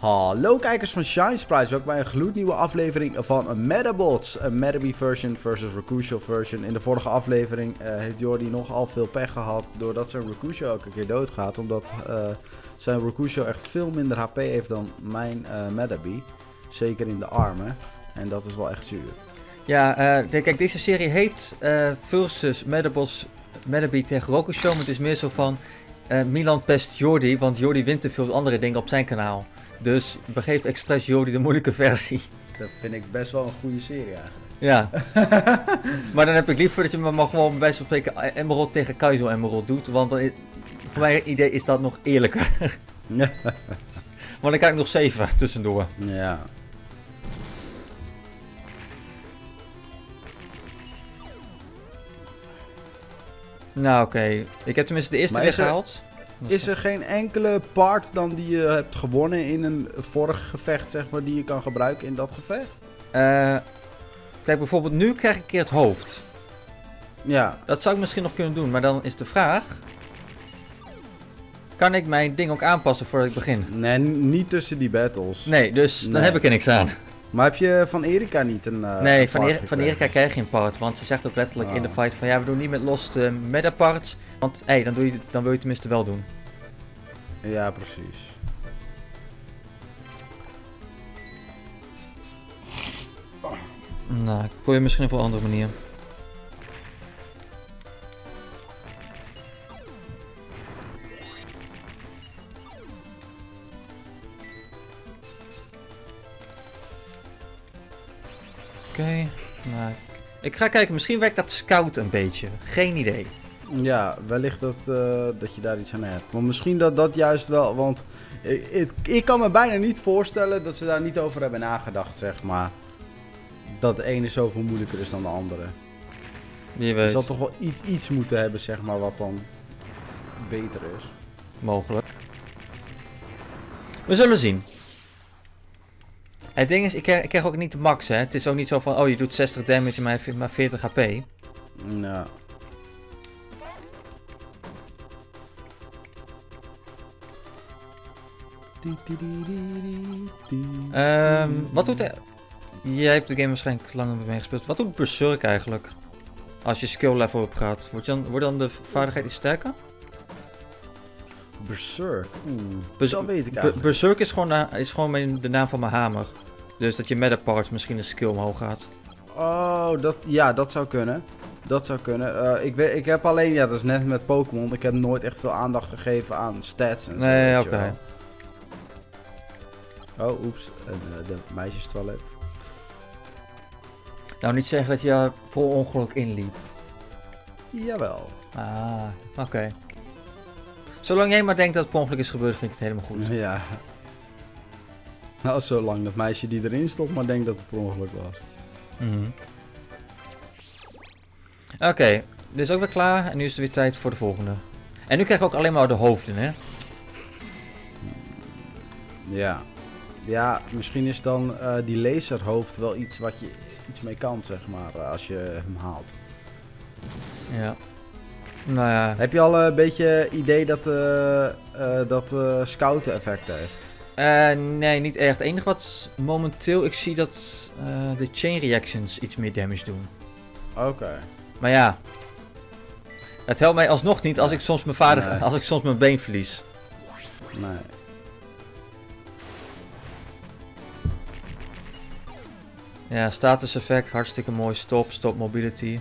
Hallo kijkers van Shine Sprites, welkom bij een gloednieuwe aflevering van Medabots. Een Medaby version versus Raccoon version. In de vorige aflevering heeft Jordi nogal veel pech gehad doordat zijn Raccoon elke keer doodgaat. Omdat zijn Raccoon echt veel minder HP heeft dan mijn Medaby. Zeker in de armen. En dat is wel echt zuur. Ja, kijk, deze serie heet versus Medabots Medaby tegen Raccoon, maar het is meer zo van Milan pest Jordi, want Jordi wint te veel andere dingen op zijn kanaal. Dus we geven expres Jordi de moeilijke versie. Dat vind ik best wel een goede serie eigenlijk. Ja. Maar dan heb ik liever dat je me maar gewoon bij wijze van spreken Emerald tegen Kaizo Emerald doet. Want dan, voor mijn idee is dat nog eerlijker. Ja. Maar dan krijg ik nog 7 tussendoor. Ja. Nou oké. Ik heb tenminste de eerste weggehaald. Is er geen enkele part dan die je hebt gewonnen in een vorig gevecht, zeg maar, die je kan gebruiken in dat gevecht? Kijk, bijvoorbeeld nu krijg ik een keer het hoofd. Ja. Dat zou ik misschien nog kunnen doen, maar dan is de vraag... Kan ik mijn ding ook aanpassen voordat ik begin? Nee, niet tussen die battles. Nee, dus dan heb ik er niks aan. Maar heb je van Erika niet een nee, van Erika krijg je geen part, want ze zegt ook letterlijk in de fight van... Ja, we doen niet met lost meta parts, want hey, dan wil je het tenminste wel doen. Ja, precies. Nou, ik probeer misschien op een andere manier. Oké, nou, ik ga kijken, misschien werkt dat scout een beetje. Geen idee. Ja, wellicht dat je daar iets aan hebt. Maar misschien dat juist wel, want ik kan me bijna niet voorstellen dat ze daar niet over hebben nagedacht, zeg maar. Dat de ene zoveel moeilijker is dan de andere. Wie weet. Je zal toch wel iets moeten hebben, zeg maar, wat dan beter is. Mogelijk. We zullen zien. Het ding is, ik krijg ook niet de max, hè. Het is ook niet zo van, oh, je doet 60 damage en maar 40 HP. Ja. Wat doet hij? Jij hebt de game waarschijnlijk langer mee gespeeld. Wat doet Berserk eigenlijk? Als je skill level op gaat. Wordt dan de vaardigheid iets sterker? Berserk? Dat weet ik eigenlijk. Berserk is gewoon de naam van mijn hamer. Dus dat je meta parts misschien een skill omhoog gaat. Oh, dat zou kunnen. Dat zou kunnen. Ik heb alleen, ja, dat is net met Pokémon. Ik heb nooit echt veel aandacht gegeven aan stats en zo. Nee, oké. Oh, oeps. De meisjestoilet. Nou, niet zeggen dat je voor ongeluk inliep. Jawel. Ah, oké. Zolang jij maar denkt dat het per ongeluk is gebeurd, vind ik het helemaal goed. Ja. Nou, zolang dat meisje die erin stond maar denkt dat het per ongeluk was. Oké, dit is ook weer klaar en nu is het weer tijd voor de volgende. En nu krijg ik ook alleen maar de hoofden, hè? Ja. Ja, misschien is dan die laserhoofd wel iets wat je iets mee kan, zeg maar, als je hem haalt. Ja. Nou ja. Heb je al een beetje idee dat scouten effect heeft? Nee, niet echt. Het enige wat momenteel ik zie dat de chain reactions iets meer damage doen. Oké. Maar ja. Het helpt mij alsnog niet als ik soms als ik soms mijn been verlies. Nee. Ja, status effect, hartstikke mooi. Stop mobility.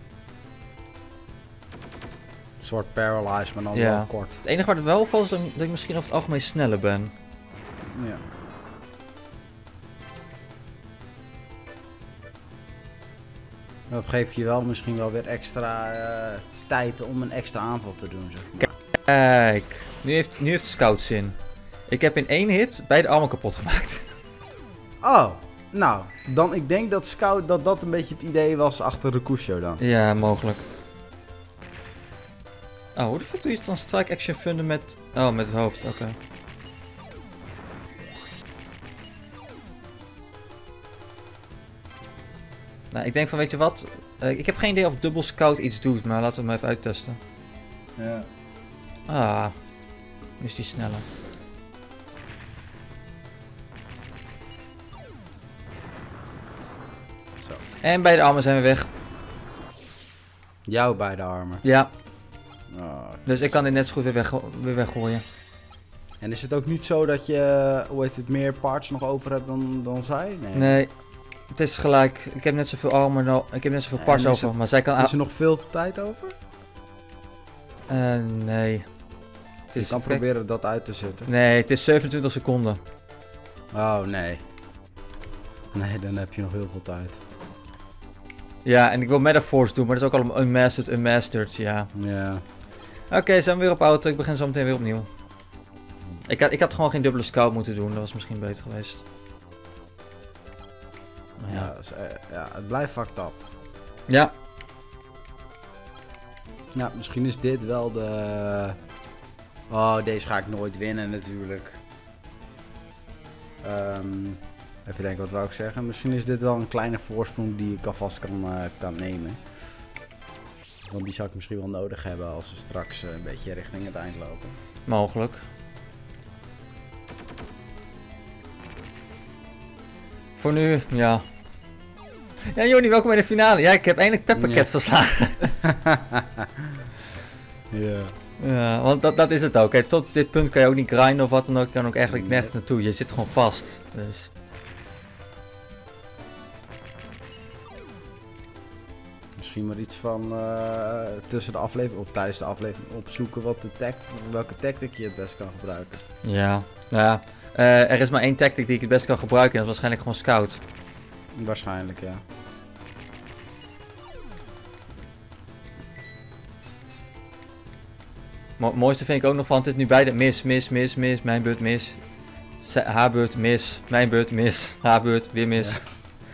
Een soort paralyze, maar dan wel kort. Het enige wat het wel valt is dat ik misschien over het algemeen sneller ben. Ja. Dat geeft je wel misschien wel weer extra tijd om een extra aanval te doen, zeg maar. Kijk, nu heeft Scout zin. Ik heb in 1 hit beide armen kapot gemaakt. Oh, nou, dan ik denk dat Scout dat een beetje het idee was achter Raccoon dan. Ja, mogelijk. Oh, hoe de fuck doe je het dan strike action funden met... Oh, met het hoofd, oké. Nou, ik denk van, weet je wat? Ik heb geen idee of dubbel scout iets doet, maar laten we hem even uittesten. Ja. Ah, nu is die sneller. En beide armen zijn weer weg. Jouw beide armen. Ja. Oh. Dus ik kan dit net zo goed weer weggooien. En is het ook niet zo dat je, meer parts nog over hebt dan zij? Nee. Het is gelijk. Ik heb net zoveel armen, ik heb net zoveel parts over. Maar zij kan... Is er nog veel tijd over? Nee. Je kan proberen dat uit te zetten. Nee, het is 27 seconden. Oh, nee. Nee, dan heb je nog heel veel tijd. Ja, en ik wil Metaforce doen, maar dat is ook allemaal unmastered, ja. Ja. Oké, zijn we weer op auto. Ik begin zo meteen weer opnieuw. Ik had gewoon geen dubbele scout moeten doen, dat was misschien beter geweest. Maar ja. Ja, het blijft fucked up. Ja. Ja, misschien is dit wel de... Oh, deze ga ik nooit winnen natuurlijk. Even denken, wat wou ik zeggen? Misschien is dit wel een kleine voorsprong die ik alvast kan nemen. Want die zou ik misschien wel nodig hebben als we straks een beetje richting het eind lopen. Mogelijk. Voor nu, ja. Ja, Joni, welkom bij de finale. Ja, ik heb eindelijk Peppercat verslagen. Ja. Ja, want dat is het ook. Hè. Tot dit punt kan je ook niet grinden of wat dan ook. Je kan ook eigenlijk nergens naartoe. Je zit gewoon vast. Dus. Misschien maar iets van tussen de aflevering of tijdens de aflevering opzoeken welke tactic je het best kan gebruiken. Ja, ja. Er is maar één tactic die ik het best kan gebruiken en dat is waarschijnlijk gewoon scout. Waarschijnlijk, ja. Mooiste vind ik ook nog van, het is nu beide mis, mijn beurt mis. Haar beurt mis, mijn beurt mis, haar beurt weer mis. Ja.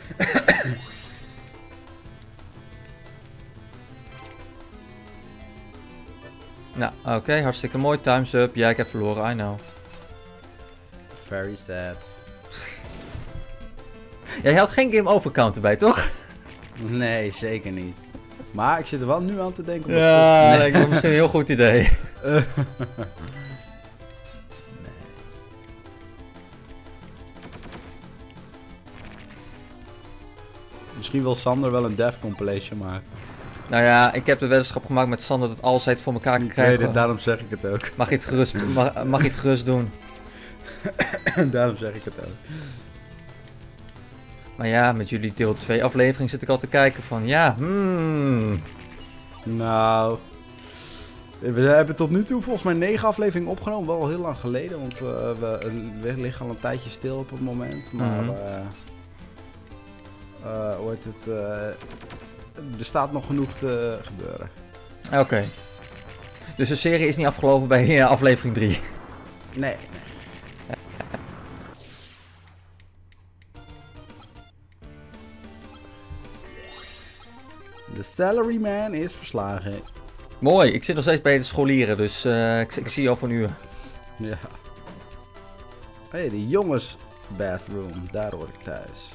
Nou, oké, hartstikke mooi, time's up. Ja, ik heb verloren, I know. Very sad. Jij had geen game over count erbij, toch? Nee, zeker niet. Maar ik zit er wel nu aan te denken. Ja, dat is misschien een heel goed idee. Nee. Misschien wil Sander wel een death compilation maken. Nou ja, ik heb de weddenschap gemaakt met Sander dat alles het voor elkaar kan krijgen. Nee, daarom zeg ik het ook. Mag je het gerust doen. Daarom zeg ik het ook. Maar ja, met jullie deel 2 aflevering zit ik al te kijken van ja, Nou, we hebben tot nu toe volgens mij 9 afleveringen opgenomen. Wel heel lang geleden, want we liggen al een tijdje stil op het moment. Maar hoe heet het? Er staat nog genoeg te gebeuren. Oké. Dus de serie is niet afgelopen bij aflevering 3? Nee. De salaryman is verslagen. Mooi, ik zit nog steeds bij de scholieren, dus ik zie je al van uur. Ja. Hé, de jongens bathroom, daar hoor ik thuis.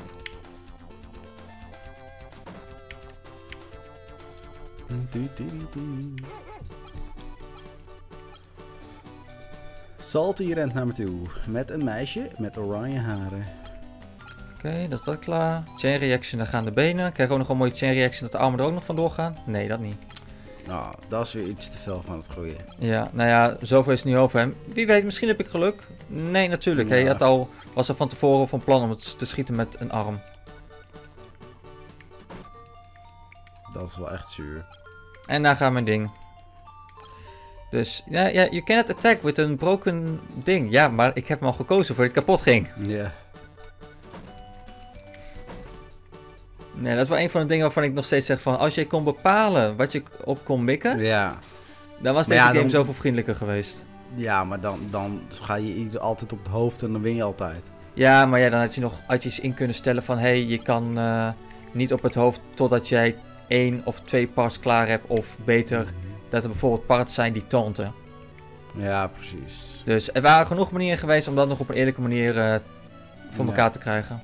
Salty rent naar me toe, met een meisje met oranje haren. Oké, dat is klaar. Chain reaction, daar gaan de benen. Krijg ik ook nog een mooie chain reaction dat de armen er ook nog vandoor gaan? Nee, dat niet. Nou, dat is weer iets te veel van het groeien. Ja, nou ja, zoveel is het niet over hem. Wie weet, misschien heb ik geluk. Nee, natuurlijk. Ja. Hij was er van tevoren van plan om het te schieten met een arm. Dat is wel echt zuur. En daar gaat mijn ding. Dus, ja, you cannot attack with een broken ding. Ja, maar ik heb hem al gekozen voor het kapot ging. Ja. Nee, dat is wel een van de dingen waarvan ik nog steeds zeg van... Als je kon bepalen wat je op kon mikken... Ja. Dan was deze game zoveel vriendelijker geweest. Ja, maar dan ga je altijd op het hoofd en dan win je altijd. Ja, maar ja, dan had je eens in kunnen stellen van... Hé, je kan niet op het hoofd totdat jij 1 of 2 parts klaar hebt. Of beter, dat er bijvoorbeeld parts zijn die taunten. Ja, precies. Dus er waren genoeg manieren geweest om dat nog op een eerlijke manier voor elkaar te krijgen.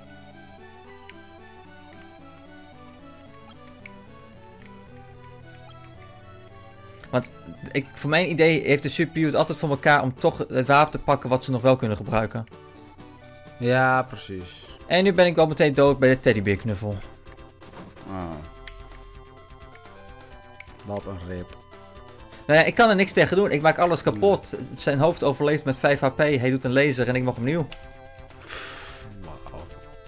Want voor mijn idee heeft de CPU het altijd voor elkaar om toch het wapen te pakken wat ze nog wel kunnen gebruiken. Ja, precies. En nu ben ik wel meteen dood bij de teddybeerknuffel. Oh. Wat een rip. Nou ja, ik kan er niks tegen doen. Ik maak alles kapot. Zijn hoofd overleeft met 5 HP. Hij doet een laser en ik mag opnieuw. Wauw.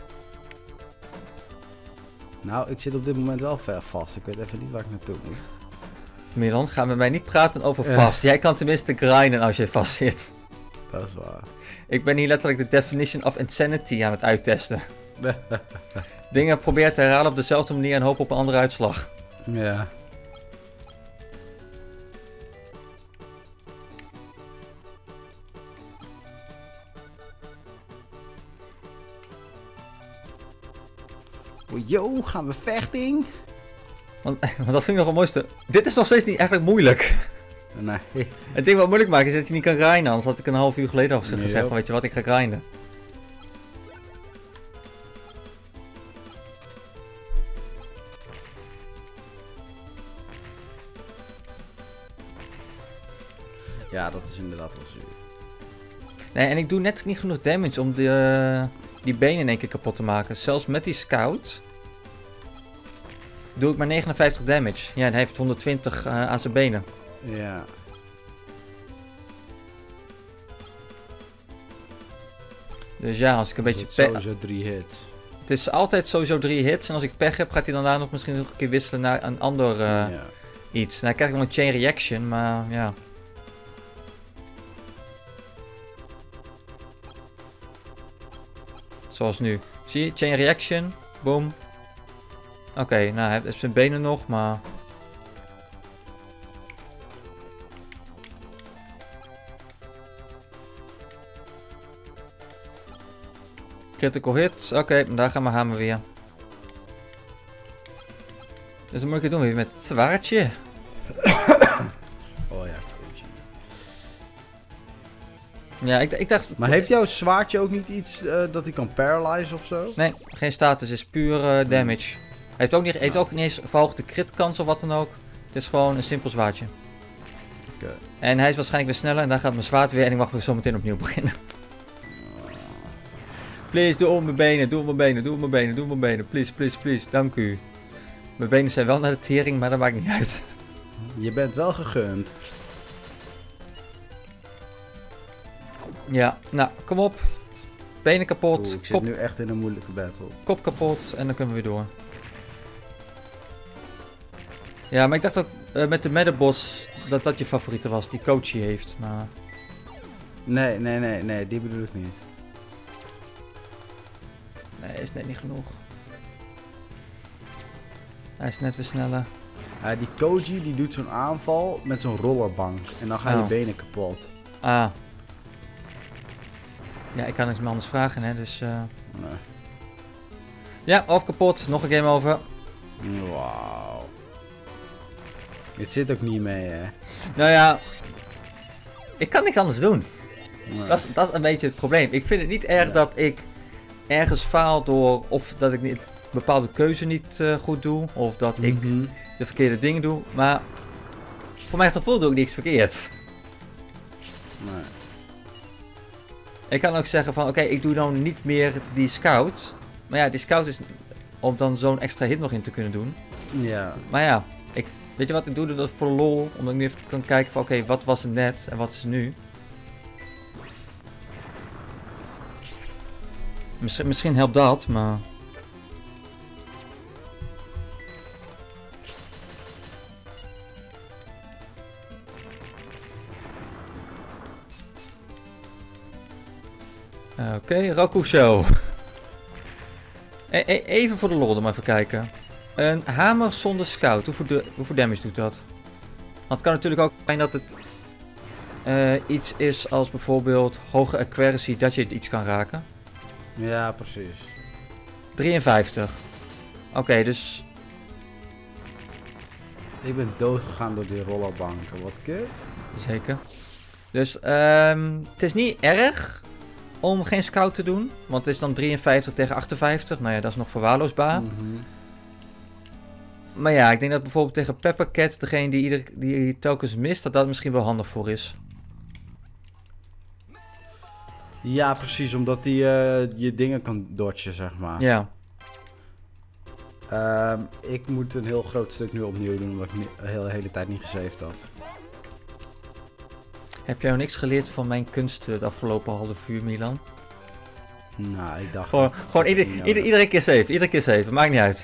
Nou, ik zit op dit moment wel ver vast. Ik weet even niet waar ik naartoe moet. Milan, ga met mij niet praten over vast. Jij kan tenminste grinden als je vast zit. Dat is waar. Ik ben hier letterlijk de definition of insanity aan het uittesten. Dingen proberen te herhalen op dezelfde manier en hopen op een andere uitslag. Ja. Yo, gaan we vechting? Want dat vind ik nog het mooiste. Dit is nog steeds niet eigenlijk moeilijk. Nee. Het ding wat moeilijk maakt is dat je niet kan grinden. Anders had ik een half uur geleden al gezegd van weet je wat, ik ga grinden. Ja, dat is inderdaad wel zuur. Nee, en ik doe net niet genoeg damage om die benen in één keer kapot te maken. Zelfs met die scout doe ik maar 59 damage. Ja, en hij heeft 120 aan zijn benen. Ja. Dus ja, als ik een beetje... Sowieso 3 hits. Het is altijd sowieso 3 hits. En als ik pech heb, gaat hij daarna nog misschien nog een keer wisselen naar een ander iets. Nou, dan krijg ik nog een chain reaction, maar ja. Zoals nu. Zie je? Chain reaction. Boom. Oké, nou hij heeft zijn benen nog, maar... Critical hits. Oké, daar gaan we hamer weer. Dus dan moet ik het doen weer met het zwaardje. Oh ja, coach. Ja, ik dacht... Maar heeft jouw zwaardje ook niet iets dat hij kan paralyzen of zo? Nee, geen status. Het is puur damage. Hij heeft ook niet eens verhoogde crit kans of wat dan ook. Het is gewoon een simpel zwaardje. Okay. En hij is waarschijnlijk weer sneller en dan gaat mijn zwaard weer en ik mag weer zo meteen opnieuw beginnen. Please, doe op mijn benen, doe op mijn benen, doe op mijn benen, doe op mijn benen. Please, please, please. Dank u. Mijn benen zijn wel naar de tering, maar dat maakt niet uit. Je bent wel gegund. Ja, nou, kom op. Benen kapot. Ik zit nu echt in een moeilijke battle. Kop kapot en dan kunnen we weer door. Ja, maar ik dacht dat met de Metaboss dat je favoriete was, die Kochi heeft, maar... Nee, die bedoel ik niet. Nee, is net niet genoeg. Hij is net weer sneller. Die Koji die doet zo'n aanval met zo'n rollerbank. En dan gaan je benen kapot. Ah. Ja, ik kan niks meer anders vragen, hè, dus... Nee. Ja, of kapot. Nog een game over. Wauw. Het zit ook niet mee, hè? Nou ja... Ik kan niks anders doen. Nee. Dat is een beetje het probleem. Ik vind het niet erg dat ik ergens faal door... Of dat ik niet bepaalde keuze niet goed doe. Of dat ik de verkeerde dingen doe. Maar... Voor mijn gevoel doe ik niks verkeerd. Nee. Ik kan ook zeggen van... Oké, ik doe dan niet meer die scout. Maar ja, die scout is... Om dan zo'n extra hit nog in te kunnen doen. Ja. Maar ja... Weet je wat, ik doe dat voor de lol. Omdat ik nu even kan kijken van oké, wat was het net en wat is het nu. Misschien helpt dat, maar... Oké, Rakusho. Even voor de lol, dan maar even kijken. Een hamer zonder scout, hoeveel damage doet dat? Want het kan natuurlijk ook zijn dat het iets is als bijvoorbeeld hoge accuracy, dat je het iets kan raken. Ja, precies. 53. Oké, dus... Ik ben dood gegaan door die rollerbanken, wat kut. Zeker. Dus het is niet erg om geen scout te doen, want het is dan 53 tegen 58. Nou ja, dat is nog verwaarloosbaar. Maar ja, ik denk dat bijvoorbeeld tegen Peppercat, degene die telkens mist, dat dat misschien wel handig voor is. Ja, precies, omdat hij je dingen kan dodgen, zeg maar. Ja. Ik moet een heel groot stuk nu opnieuw doen, omdat ik de hele tijd niet gesaved had. Heb jij nog niks geleerd van mijn kunsten de afgelopen half uur, Milan? Nou, ik dacht... Gewoon iedere keer save, iedere keer save, maakt niet uit.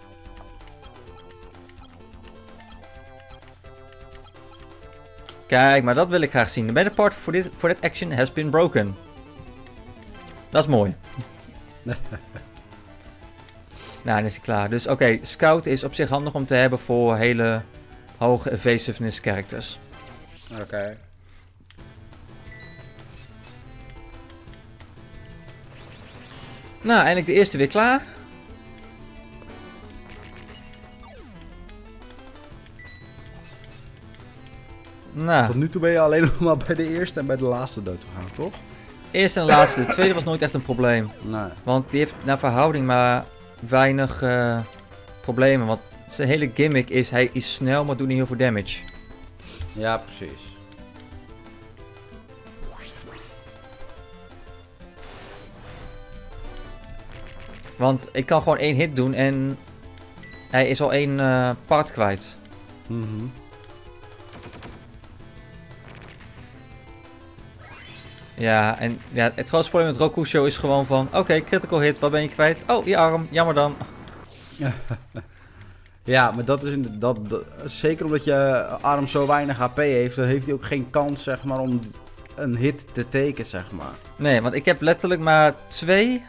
Kijk, maar dat wil ik graag zien. The meta part for that action has been broken. Dat is mooi. Nou, dan is hij klaar. Dus oké, Scout is op zich handig om te hebben voor hele hoge evasiveness characters. Oké. Nou, eindelijk de eerste weer klaar. Nou, Tot nu toe ben je alleen nog maar bij de eerste en bij de laatste dood gegaan, toch? eerste en laatste. De tweede was nooit echt een probleem. Nee. Want die heeft naar verhouding maar weinig problemen. Want zijn hele gimmick is, hij is snel, maar doet niet heel veel damage. Ja, precies. Want ik kan gewoon één hit doen en hij is al één part kwijt. Mhm. Ja, en ja, het grootste probleem met Rokusho is gewoon van... Oké, critical hit, wat ben je kwijt? Oh, je arm, jammer dan. Ja, maar dat is zeker omdat je arm zo weinig HP heeft, dan heeft hij ook geen kans, zeg maar, om een hit te tekenen, zeg maar. Nee, want ik heb letterlijk maar twee...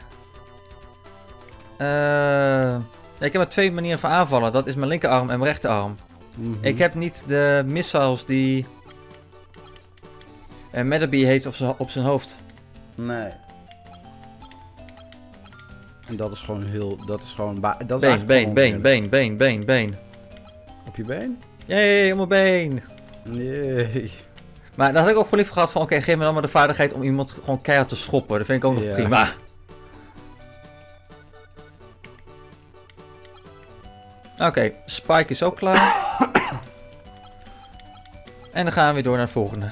ja, ik heb maar twee manieren van aanvallen. Dat is mijn linkerarm en mijn rechterarm. Mhm. Ik heb niet de missiles die... Metabee heeft op zijn hoofd. Nee. En dat is gewoon heel... Dat is gewoon... Dat is Been, eigenlijk been, gewoon been, onzin. been, been, been, been. Op je been? Jee, op mijn been. Nee. Maar dan had ik ook gewoon liever gehad van... Oké, geef me dan maar de vaardigheid om iemand gewoon keihard te schoppen. Dat vind ik ook nog Ja. prima. Oké, Spike is ook klaar. En dan gaan we weer door naar de volgende.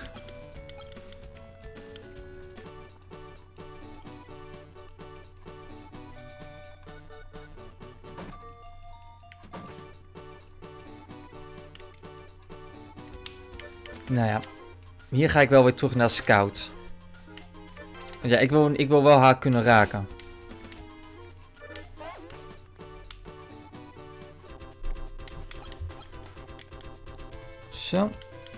Nou ja, hier ga ik wel weer terug naar Scout. Want ja, ik wil wel haar kunnen raken. Zo.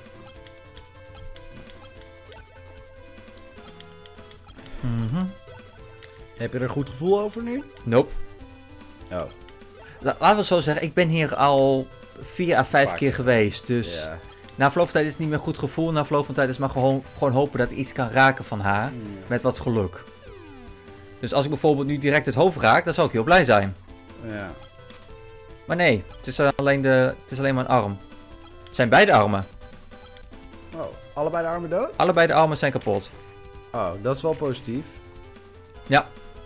Heb je er een goed gevoel over nu? Nope. Oh. Laten we zo zeggen, ik ben hier al 4 à 5 keer geweest. Dus Ja. na verloop van tijd is het niet meer een goed gevoel. Na verloop van tijd is het maar gewoon hopen dat ik iets kan raken van haar. Met wat geluk. Dus als ik bijvoorbeeld nu direct het hoofd raak, dan zou ik heel blij zijn. Ja. Maar nee, het is alleen mijn arm. Het zijn beide armen. Oh, allebei de armen dood? Allebei de armen zijn kapot. Oh, dat is wel positief. Ja.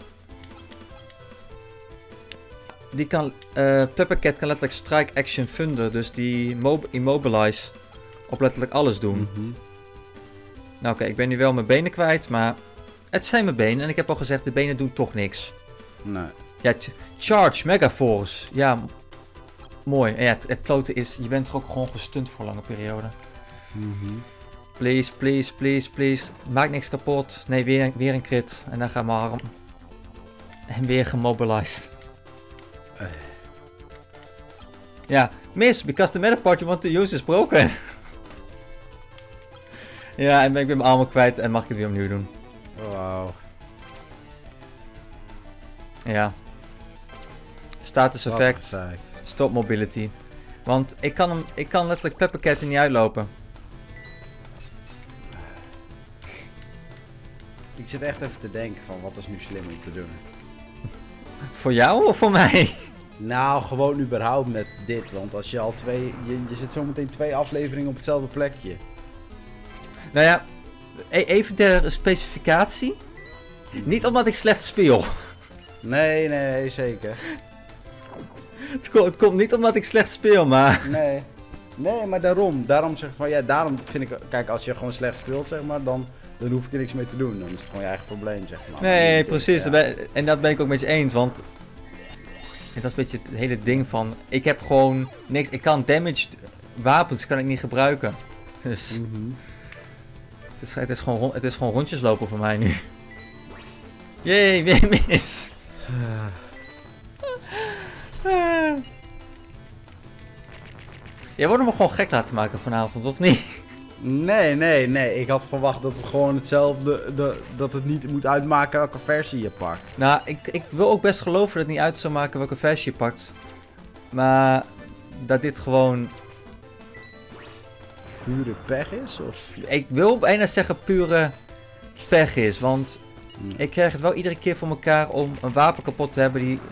Die kan, Peppercat kan letterlijk strike action thunder, dus die immobilize op letterlijk alles doen. Mhm. Nou oké, ik ben nu wel mijn benen kwijt, maar het zijn mijn benen en ik heb al gezegd, de benen doen toch niks. Nee. Ja, charge, megaforce, ja, mooi. En ja, het klote is, je bent er ook gewoon gestunt voor lange periode. Mhm. Please, please, please, please, maak niks kapot. Nee, weer een crit en dan gaat mijn arm. En weer gemobilized. Ja, miss, because the meta part you want to use is broken. Ja, en ben ik weer mijn armen kwijt en mag ik het weer opnieuw doen. Wauw. Ja. Status Wat effect, gezeik. stop mobility. Want ik kan letterlijk Peppercat er niet uitlopen. Ik zit echt even te denken van wat is nu slim om te doen. Voor jou of voor mij? Nou, gewoon überhaupt met dit. Want als je al je zit zometeen 2 afleveringen op hetzelfde plekje. Nou ja, even ter specificatie. Niet omdat ik slecht speel. Nee, zeker. Het komt niet omdat ik slecht speel, maar... Nee, maar daarom zeg ik van, ja, daarom vind ik, kijk, als je gewoon slecht speelt, zeg maar, dan hoef ik er niks mee te doen. Dan is het gewoon je eigen probleem, zeg maar. Nee, Maar precies. ja. En dat ben ik ook met je eens, want... En dat is een beetje het hele ding van... Ik heb gewoon niks... Ik kan damaged wapens kan ik niet gebruiken. Dus... Het is gewoon rondjes lopen voor mij nu. Jee, weer mis. Jij wordt me gewoon gek laten maken vanavond, of niet? Nee. Ik had verwacht dat het gewoon hetzelfde... dat het niet moet uitmaken welke versie je pakt. Nou, ik wil ook best geloven dat het niet uit zou maken welke versie je pakt. Maar dat dit gewoon... Pure pech is? Of? Ik wil bijna zeggen pure pech is. Want ik krijg het wel iedere keer voor elkaar om een wapen kapot te hebben die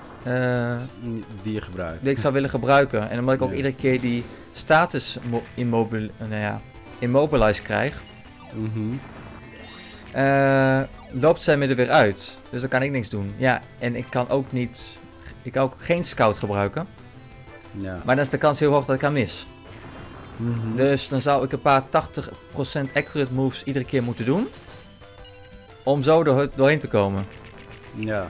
je gebruikt. Die ik zou willen gebruiken. En omdat ik ook iedere keer die status immobilize krijg, loopt zij me er weer uit. Dus dan kan ik niks doen. Ja, en ik kan ook niet... Ik kan ook geen scout gebruiken. Ja. Maar dan is de kans heel hoog dat ik haar mis. Dus dan zou ik een paar 80% accurate moves iedere keer moeten doen. Om zo doorheen te komen. Ja.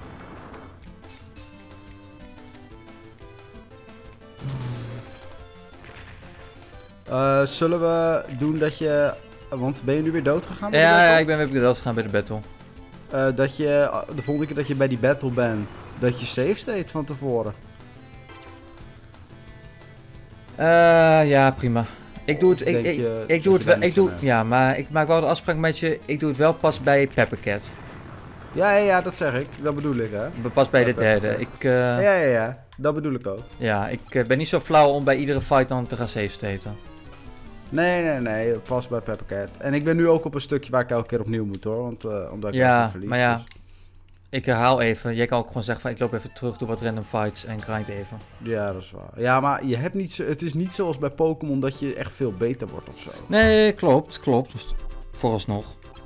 Zullen we doen dat je... Want ben je nu weer dood gegaan bij de battle? Ja, ik ben weer dood gegaan bij de battle. Dat je de volgende keer dat je bij die battle bent, dat je save state van tevoren. Ja, prima. Ik doe het. Ja, maar ik maak wel de afspraak met je. Ik doe het wel pas bij Peppercat. Ja, dat zeg ik. Dat bedoel ik, hè. Pas bij de derde. Ja. Dat bedoel ik ook. Ja, ik ben niet zo flauw om bij iedere fight dan te gaan save staten. Nee. Pas bij Peppercat. En ik ben nu ook op een stukje waar ik elke keer opnieuw moet, hoor. Omdat ik verlies. Maar ja. Dus. Ik herhaal even. Jij kan ook gewoon zeggen van ik loop even terug, doe wat random fights en grind even. Ja, dat is waar. Ja, maar je hebt niet het is niet zoals bij Pokémon dat je echt veel beter wordt of zo. Nee, klopt. Vooralsnog.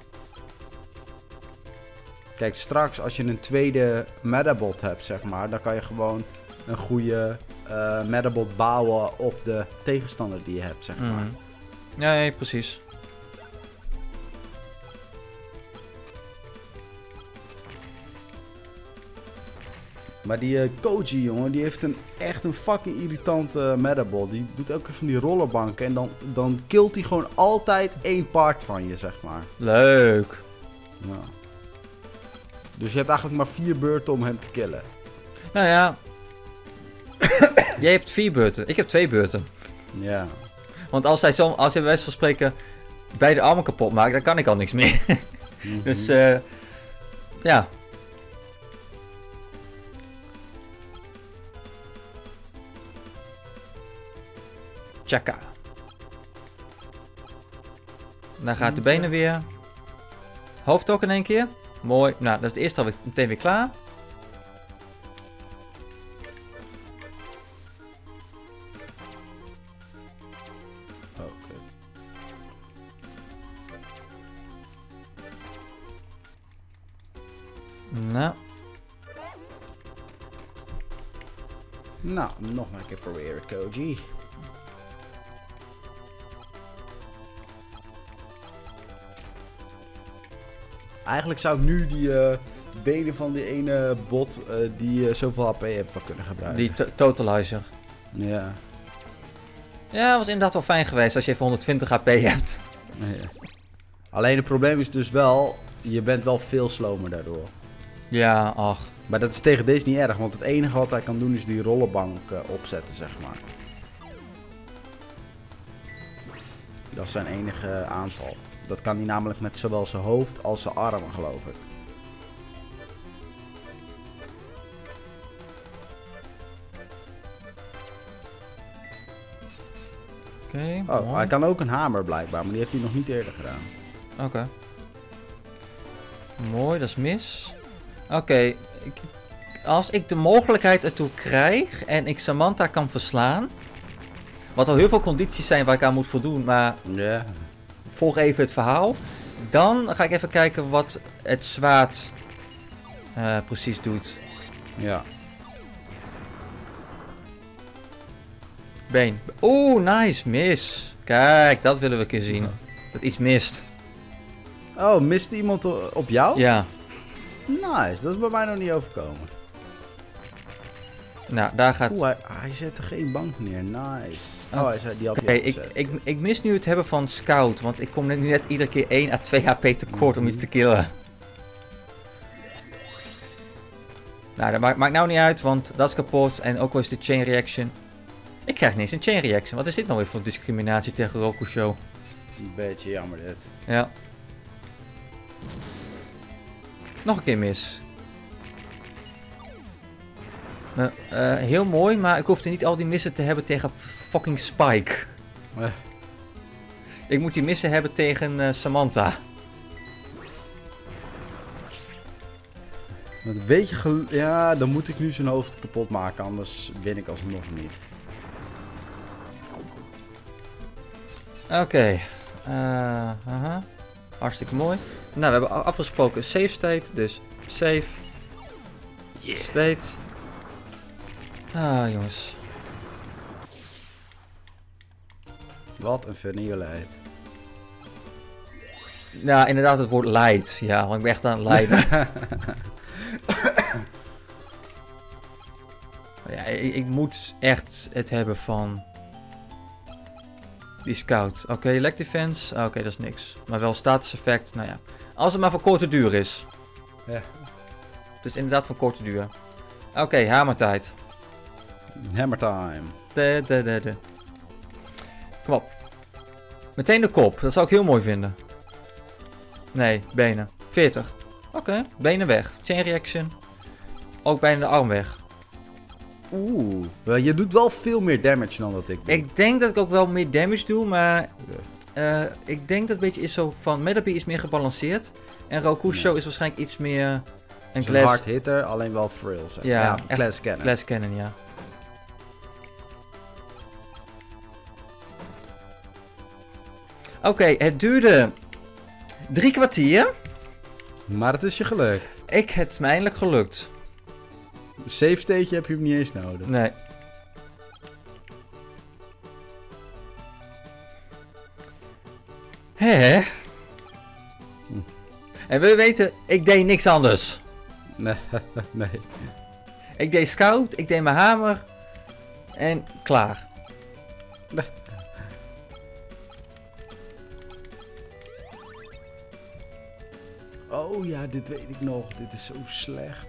Kijk, straks als je een tweede Medabot hebt, zeg maar, dan kan je gewoon een goede Medabot bouwen op de tegenstander die je hebt, zeg maar. Nee, precies. Maar die Koji, jongen, die heeft echt een fucking irritante Medabot. Die doet elke keer van die rollerbanken en dan killt hij gewoon altijd één part van je, zeg maar. Leuk. Ja. Dus je hebt eigenlijk maar 4 beurten om hem te killen. Nou ja. Jij hebt 4 beurten. Ik heb 2 beurten. Ja. Want als hij bij wijze van spreken beide armen kapot maakt, dan kan ik al niks meer. Dus ja. Chaka. Dan gaat de benen weer. Hoofd ook in één keer. Mooi. Nou, dat is het eerste al meteen weer klaar. Oh, kut. Nou, nog maar een keer proberen, Koji. Eigenlijk zou ik nu die benen van die ene bot die zoveel HP heeft kunnen gebruiken. Die totalizer. Ja. Ja, dat was inderdaad wel fijn geweest als je even 120 HP hebt. Ja. Alleen het probleem is dus wel, je bent wel veel slomer daardoor. Ja, ach. Maar dat is tegen deze niet erg, want het enige wat hij kan doen is die rollenbank opzetten, zeg maar. Dat is zijn enige aanval. Dat kan hij namelijk met zowel zijn hoofd als zijn armen, geloof ik. Mooi. Hij kan ook een hamer blijkbaar, maar die heeft hij nog niet eerder gedaan. Oké. Mooi, dat is mis. Oké. Als ik de mogelijkheid ertoe krijg en ik Samantha kan verslaan. Wat al heel veel condities zijn waar ik aan moet voldoen, maar volg even het verhaal. Dan ga ik even kijken wat het zwaard precies doet. Ja. Been. Oeh, nice, mis. Kijk, dat willen we een keer zien. Dat iets mist. Oh, miste iemand op jou? Ja. Nice, dat is bij mij nog niet overkomen. Nou, daar gaat... Oeh, hij zette geen bank neer. Nice. Oh, die had Oké, hij al gezet. ik mis nu het hebben van Scout, want ik kom net iedere keer 1 à 2 HP tekort om iets te killen. Nou, dat maakt nou niet uit, want dat is kapot en ook wel eens de chain reaction. Ik krijg niet eens een chain reaction. Wat is dit nou weer voor discriminatie tegen Rokusho? Een beetje jammer dit. Ja. Nog een keer mis. Heel mooi, maar ik hoefde niet al die missen te hebben tegen fucking Spike. Ik moet die missen hebben tegen Samantha. Met een beetje ja, dan moet ik nu zijn hoofd kapot maken, anders win ik alsnog niet. Oké. Hartstikke mooi. Nou, we hebben afgesproken save state, dus save. State. Ah, jongens. Wat een vernieuwelijkheid. Ja, inderdaad het woord light. Ja, want ik ben echt aan het lijden. Ja, ik moet echt het hebben van die scout. Oké, elect defense. Oké, dat is niks. Maar wel status effect. Nou ja, als het maar voor korte duur is. Ja. Het is inderdaad van korte duur. Oké, hamertijd. Hammer time. Kom op. Meteen de kop. Dat zou ik heel mooi vinden. Nee, benen. 40. Oké, benen weg. Chain reaction. Ook bijna de arm weg. Oeh, je doet wel veel meer damage dan dat ik doe. Ik denk dat ik ook wel meer damage doe, maar ik denk dat het een beetje is zo van Metabee is meer gebalanceerd en Rokusho is waarschijnlijk iets meer een hard hitter, alleen wel frill. Zeg. Ja, glass cannon. Glass cannon, ja. Oké, het duurde 3 kwartier. Maar het is je gelukt. Het is me eindelijk gelukt. Save stateje heb je hem niet eens nodig. Nee. Hè? En wil je weten, ik deed niks anders. Nee, nee. Ik deed scout, ik deed mijn hamer en klaar. Nee. Oh ja, dit weet ik nog. Dit is zo slecht.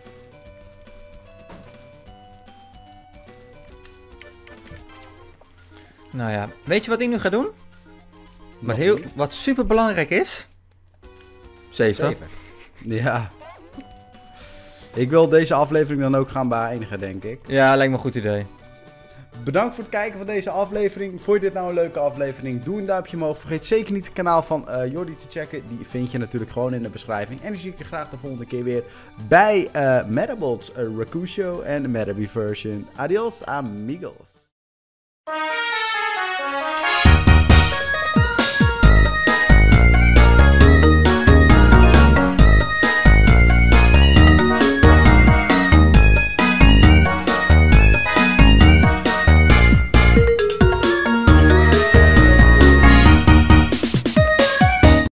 Nou ja, weet je wat ik nu ga doen? Nog Wat super belangrijk is? 7. Ja. Ik wil deze aflevering dan ook gaan beëindigen, denk ik. Ja, lijkt me een goed idee. Bedankt voor het kijken van deze aflevering. Vond je dit nou een leuke aflevering? Doe een duimpje omhoog. Vergeet zeker niet het kanaal van Jordi te checken. Die vind je natuurlijk gewoon in de beschrijving. En dan zie ik je graag de volgende keer weer bij Medabots, Rokusho en de Metabee version. Adios, amigos.